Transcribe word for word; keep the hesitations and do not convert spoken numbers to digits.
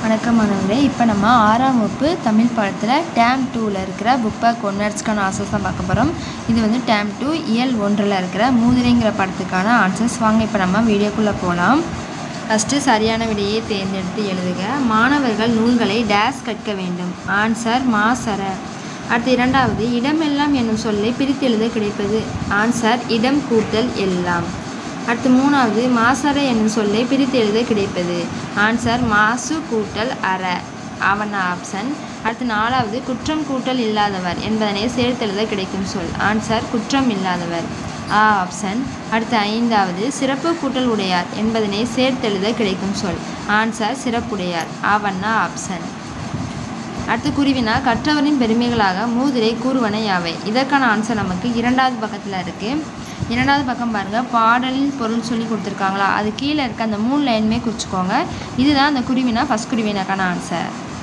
வணக்கம் மாணவர்களே. இப்போ நம்ம ஆறாம் வகுப்பு தமிழ் பாடத்தில் டேம் டூவில் இருக்கிற புக் பேக் ஒன் வேர்ட்ஸ்க்கான ஆன்சர்ஸ் தான் பார்க்க போகிறோம். இது வந்து டேம் டூ இயல் ஒன்றில் இருக்கிற மூதுரைங்கிற படத்துக்கான ஆன்சர்ஸ். வாங்க இப்போ நம்ம வீடியோக்குள்ளே போகலாம். ஃபஸ்ட்டு சரியான விடையை தேர்ந்தெடுத்து எழுதுக. மாணவர்கள் நூல்களை டேஸ் கற்க வேண்டும். ஆன்சர் மாசர. அடுத்து இரண்டாவது, இடமெல்லாம் என்னும் சொல்லை பிரித்து எழுத கிடைப்பது. ஆன்சர் இடம் கூட்டல் எல்லாம். அடுத்து மூணாவது, மாசற என்னும் சொல்லை பிரித்து எழுத கிடைப்பது. ஆன்சர் மாசு கூட்டல் அற. ஆவண ஆப்ஷன். அடுத்து நாலாவது, குற்றம் கூட்டல் இல்லாதவர் என்பதனை சேர்த்தெழுத கிடைக்கும் சொல். ஆன்சர் குற்றம் இல்லாதவர். ஆ ஆப்ஷன். அடுத்து ஐந்தாவது, சிறப்பு கூட்டல் உடையார் என்பதனை சேர்த்தெழுத கிடைக்கும் சொல். ஆன்சர் சிறப்புடையார். ஆவண ஆப்ஷன். அடுத்து குருவினா, கற்றவரின் பெருமைகளாக மூதுரை கூறுவன யாவை. இதற்கான ஆன்சர் நமக்கு இரண்டாவது பக்கத்தில் இருக்குது. இரண்டாவது பக்கம் பாருங்கள், பாடலின் பொருள் சொல்லி கொடுத்துருக்காங்களா, அது கீழே இருக்க அந்த மூணு லைனுமே குறிச்சிக்கோங்க. இதுதான் அந்த குருவினா ஃபஸ்ட் குருவினாக்கான ஆன்சர்.